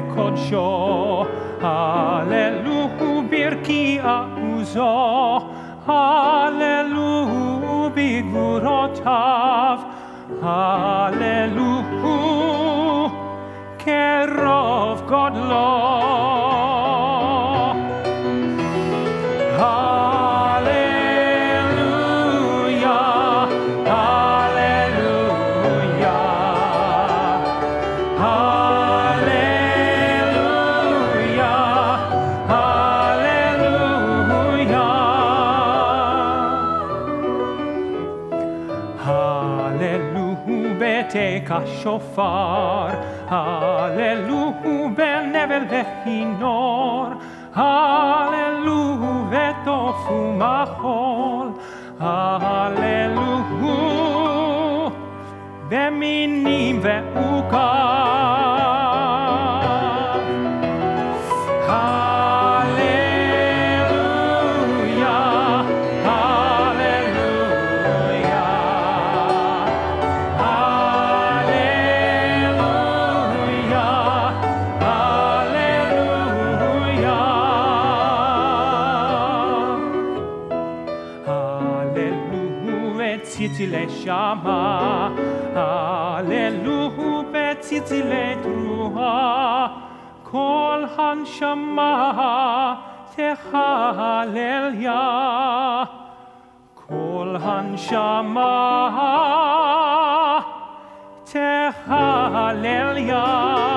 בקודשו, הללו ברכי עוזו, הללו בגבורותיו, הללו כרוב גודלו. בתק השופר, הללו בנבל וכינור, הללו ותוף ומחול, הללו במינים ועוקב. ציצילי שמה, הללו בציצילי תרועה, כל הנשמה תהלליה, כל הנשמה תהלליה.